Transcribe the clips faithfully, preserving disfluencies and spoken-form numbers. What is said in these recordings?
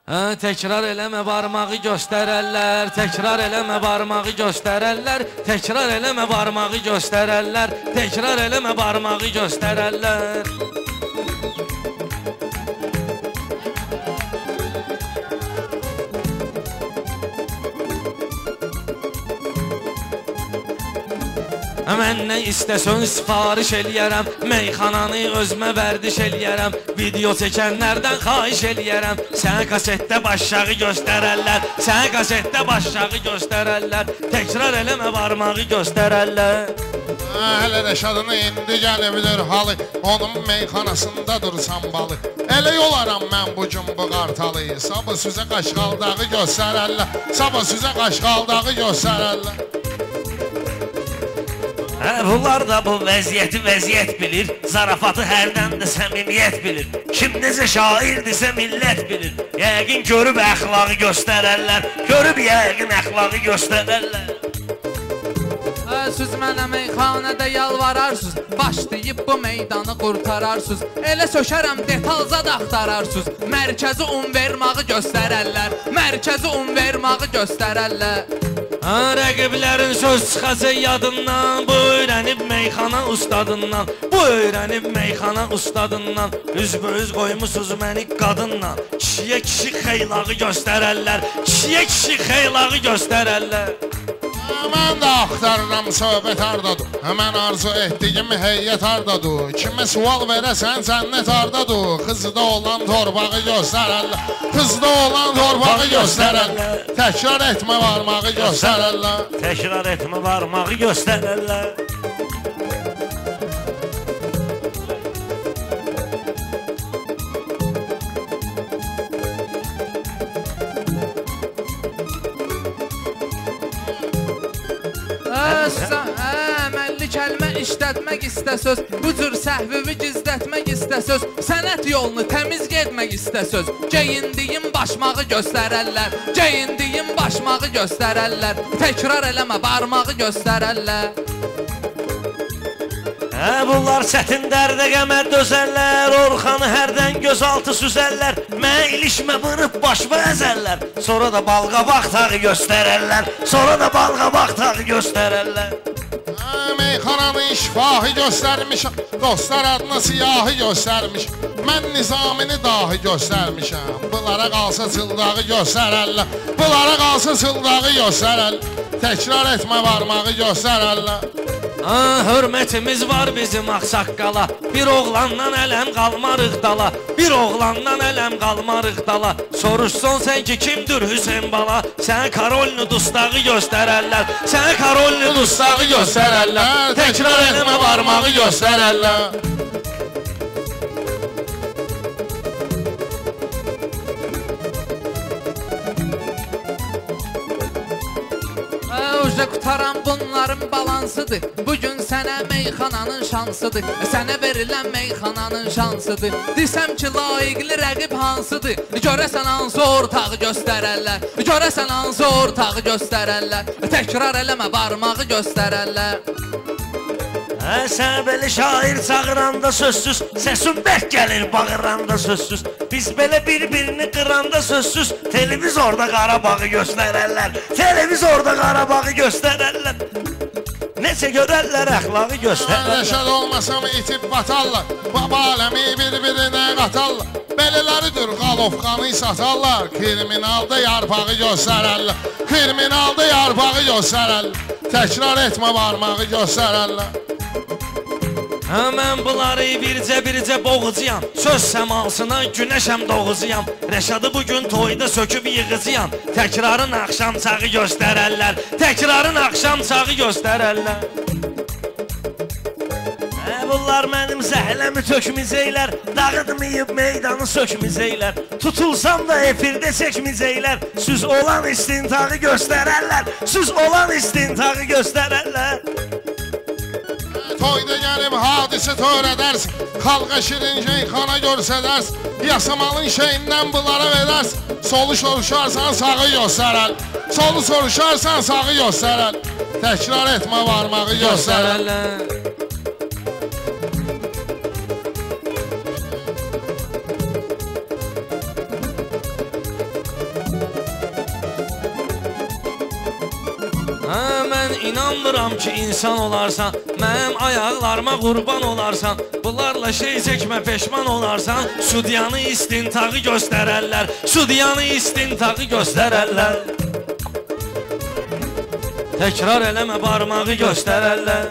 Təkrar eləmə barmağı göstərərlər, təkrar eləmə barmağı göstərərlər, təkrar eləmə barmağı göstərərlər, təkrar eləmə barmağı göstərərlər. Məndən istəsən sifariş eləyərəm, meyxananı özümə vərdiş eləyərəm, video çəkənlərdən xahiş eləyərəm. Sənə kasetdə başlağı göstərərlər, sənə kasetdə başlağı göstərərlər, təkrar eləmə barmağı göstərərlər. Hələ Rəşadını indi gəlibilir halı, onun meyxanasında dursan balı. Elə yolaram mən bu gün bu qartalı, sabah süzə qaşqaldağı göstərərlər, sabah süzə qaşqaldağı göstərərlər. Bunlar da bu vəziyyəti vəziyyət bilir, zarafatı hərdən də səmimiyyət bilir. Kim necə şairdirsə millət bilir, yəqin görüb əxlağı göstərərlər, görüb yəqin əxlağı göstərərlər. Siz mənə meyxanədə yalvararsınız, başlayıb bu meydanı qurtararsınız. Elə sökərəm detalzad axtararsınız, mərkəzi un vermağı göstərərlər, mərkəzi un vermağı göstərərlər. Rəqiblərin söz çıxacaq yadından, bu öyrənib meyxana ustadından, bu öyrənib meyxana ustadından. Üzböz qoymusuz məni qadınla, kişiyə kişi xeylağı göstərərlər, kişiyə kişi xeylağı göstərərlər. Mən də axtarıram söhbət hardadır, həmən arzu etdiyim heyyət hardadır. Kimə sual verəsən cənnət hardadır, qızda olan torbağı göstərərlər, qızda olan torbağı göstərərlər, təkrar etmə barmağı göstərərlər, təkrar etmə barmağı göstərərlər. Əməlli kəlmə işlətmək istəsöz, bu cür səhvivi gizlətmək istəsöz, sənət yolunu təmiz getmək istəsöz, geyindiyim başmağı göstərərlər, geyindiyim başmağı göstərərlər, təkrar eləmə barmağı göstərərlər. Bunlar çətin dərdə qəmər dözərlər, Orxanı hərdən gözaltı süzərlər, mənə ilişmə vırıb başma əzərlər, sonra da balqabaq tağı göstərərlər, sonra da balqabaq tağı göstərərlər. Meyxananı işfahı göstərmişəm, dostlar adına siyahı göstərmiş, mən nizamini dahi göstərmişəm, bunlara qalsa çıldağı göstərərlər, bunlara qalsa çıldağı göstərərlər, təkrar etmə barmağı göstərərlər. Hörmətimiz var bizim ağsaqqala, bir oğlandan ələm qalmarıq dala, bir oğlandan ələm qalmarıq dala. Soruşsan sən ki kimdir Hüseyin bala, sənə Karolini dustağı göstərərlər, sənə Karolini dustağı göstərərlər, təkrar eləmə barmağı göstərərlər. Qutaran bunların balansıdır, bugün sənə meyxananın şansıdır, sənə verilən meyxananın şansıdır. Desəm ki layiqli rəqib hansıdır, görəsən hansı ortağı göstərərlər, görəsən hansı ortağı göstərərlər, təkrar eləmə barmağı göstərərlər. Sənə belə şair çağıranda sözsüz, səsin bək gəlir bağıranda sözsüz, biz belə bir-birini qıranda sözsüz, televizorda Qarabağı göstərərlər, televizorda Qarabağı göstərərlər, necə görərlər əxlağı göstərərlər. Rəşad olmasam itib batarlar, baba aləmi bir-birinə qatarlar, belələridir qalovqanı satarlar, kriminalda yarpağı göstərərlər, kriminalda yarpağı göstərərlər, təkrar etmə barmağı göstərərlər. Mən bunları bircə-bircə boğucuyam, söz səmasına günəşəm doğucuyam, Rəşadı bugün toyda söküb yığıcıyam, təkrarın axşam çağı göstərərlər, təkrarın axşam çağı göstərərlər. Bunlar mənim zəhləmi tökməyəcəklər, dağıtmayıb meydanı sökməyəcəklər, tutulsam da efirdə çəkməyəcəklər, süz olan istintağı göstərərlər, süz olan istintağı göstərərlər. Toyda gəlib hadisə törədərsin, xalqa şirin şeyxana görsədərsin, yasamalın şeyindən bunlara verərsin, solu soruşarsan sağı göstərər, solu soruşarsan sağı göstərər, təkrar etmə barmağı göstərərlər. Mən inanmıram ki insan olarsan, mənim ayaqlarıma qurban olarsan, bunlarla şey çəkmə peşman olarsan, sudyanı istintağı göstərərlər, sudyanı istintağı göstərərlər. Təkrar eləmə barmağı göstərərlər.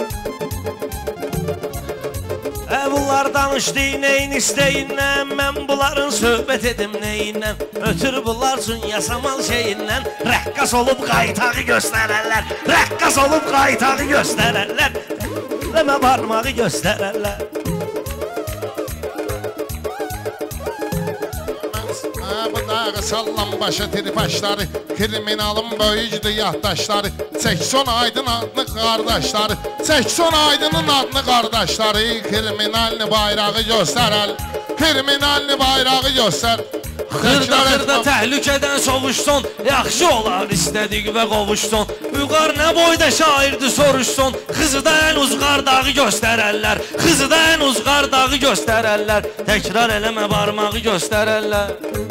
Ə, bunlar danışdı neyin istəyindən, mən bunların söhbət edim neyindən, ötür bunlar üçün yasamal şeyindən, rəqqas olub qaytağı göstərərlər, rəqqas olub qaytağı göstərərlər, eləmə barmağı göstərərlər. Bu dağı sallan başa tripaşları, kriminalın böyücüdür yaddaşları, Çəkson Aydın adlı qardaşları, Çəkson Aydının adlı qardaşları, kriminalni bayrağı göstərər, kriminalni bayrağı göstər. Xırda-xırda təhlükədən sovuşsun, yaxşı olar istədik və qovuşsun. Uyğar nə boyda şairdir soruşsun, Xızıda ən uzqar dağı göstərərlər, Xızıda ən uzqar dağı göstərərlər, təkrar eləmə barmağı göstərərlər.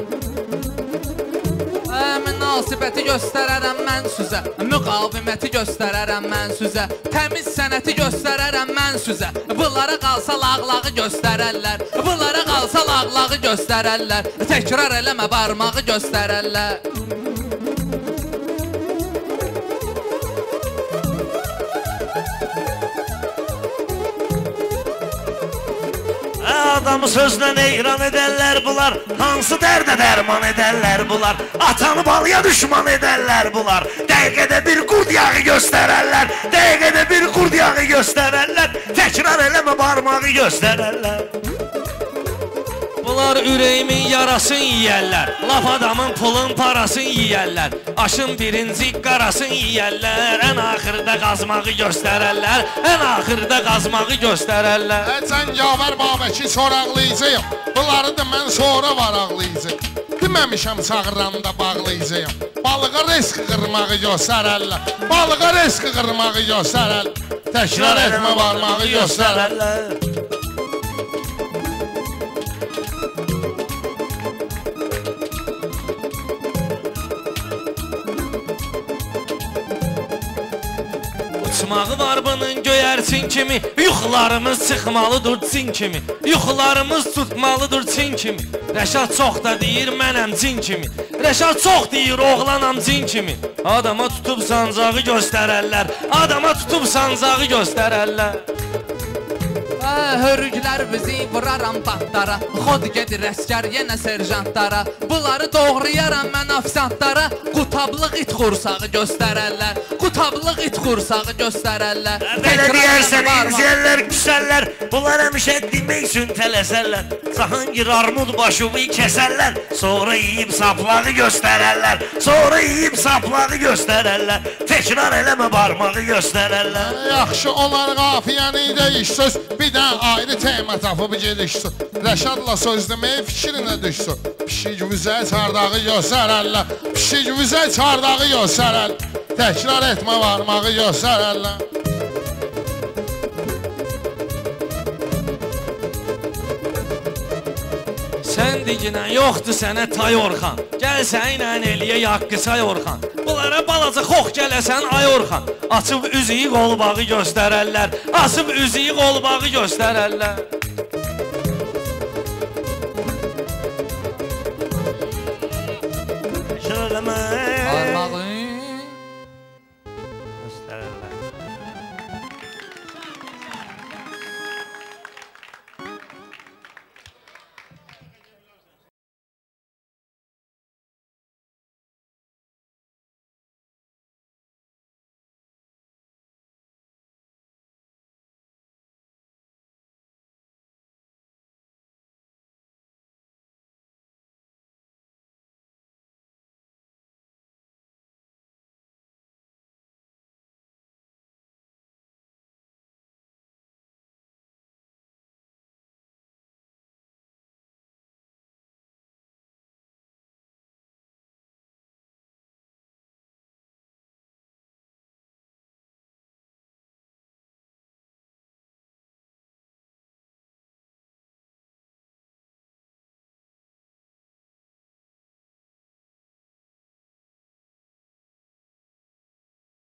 Münasibəti göstərərəm mən sizə, müqaviməti göstərərəm mən sizə, təmiz sənəti göstərərəm mən sizə. Bunlara qalsa lağlağı göstərərlər, bunlara qalsa lağlağı göstərərlər, təkrar eləmə barmağı göstərərlər. Adamı sözlə eyran edərlər bunlar, hansı dərdə dərman edərlər bunlar, atanı balıya düşman edərlər bunlar, dəqiqədə bir qurd yağı göstərərlər, dəqiqədə bir qurd yağı göstərərlər, təkrar eləmə barmağı göstərərlər. Bunlar ürəyimin yarasını yiyərlər, laf adamın pulun parasını yiyərlər, aşın birinci qarasını yiyərlər, ən axırda qazmağı göstərərlər, ən axırda qazmağı göstərərlər. Cəngavər Babəki soraqlayacağım, bunları da mən sonra varaqlayacağım. Deməmişəm çağıranda bağlayacağım, balığa risk qırmağı göstərərlər, balığa risk qırmağı göstərər, təkrar etmə barmağı göstərərlər. Uçmağı var bunun göyərçin kimi, yuxularımız çıxmalıdır cin kimi, yuxularımız tutmalıdır çin kimi. Rəşad çox da deyir mənəm cin kimi, Rəşad çox deyir oğlanam cin kimi. Adama tutub sancağı göstərərlər, adama tutub sancağı göstərərlər. Hörüklər bizi vuraram batlara, xod gedir əskər yenə serjantlara, bunları doğrayaram mən afisantlara, qutablıq it xursağı göstərərlər, qutablıq it xursağı göstərərlər. Belə deyərsən inciyərlər, küsərlər, bunlar həmişə demək üçün tələsərlər, Cahangir armud başıvı kəsərlər, sonra yiyib saplağı göstərərlər, sonra yiyib saplağı göstərərlər, təkrar eləmə barmağı göstərərlər. Yaxşı olar qafiyəni deyiş söz, bir də ayrı tema tapıb gedişsin, Rəşadla söz deməyə fikrinə düşsün. Pişik vüzə çardağı göstərərlər, pişik vüzə çardağı göstərər, təkrar etmə barmağı göstərərlər. Sən diginən yoxdur sənə tay Orxan, gəl sənlə eləyə yaqqı say Orxan, bunlara balaca xox gələsən ay Orxan, açıb üzüyü qolbağı göstərərlər, açıb üzüyü qolbağı göstərərlər. Şələmə